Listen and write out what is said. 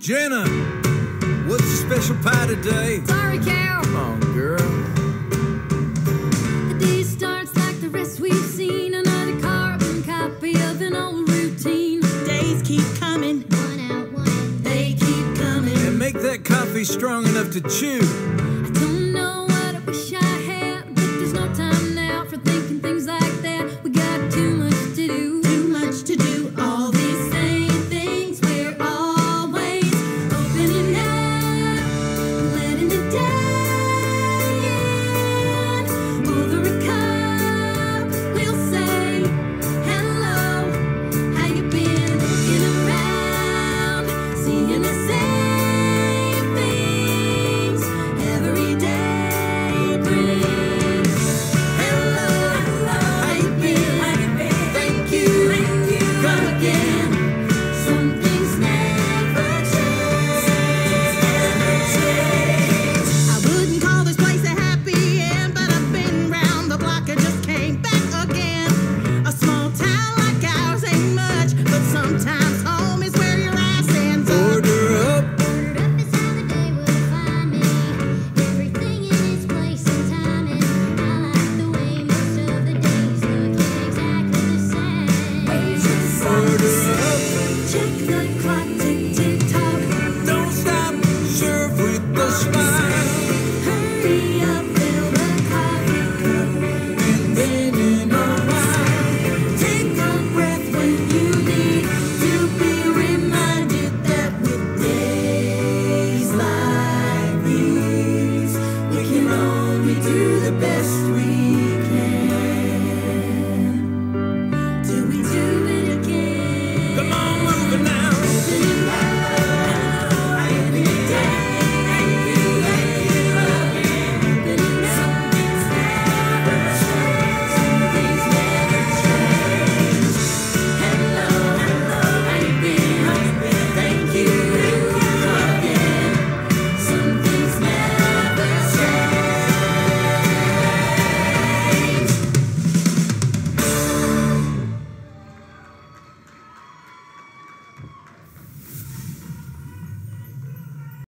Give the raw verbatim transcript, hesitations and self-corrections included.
Jenna, what's the special pie today? Sorry, Cal. Come on, girl. The day starts like the rest we've seen. Another carbon copy of an old routine. Days keep coming. One out, one in. They keep coming. And make that coffee strong enough to chew.